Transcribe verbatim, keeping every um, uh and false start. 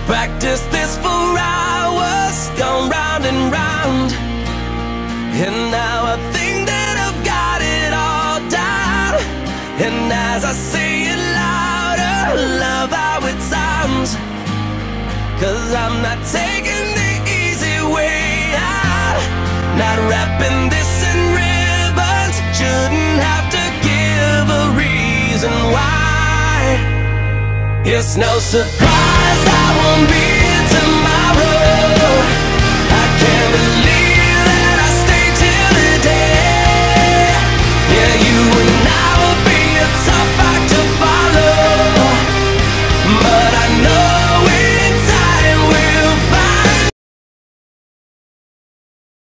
Practice this for hours, gone round and round, and now I think that I've got it all down. And as I say it louder, love how it sounds, 'cause I'm not taking the easy way out. Not wrapping this in ribbons, shouldn't have to give a reason why. It's no surprise I won't be here tomorrow.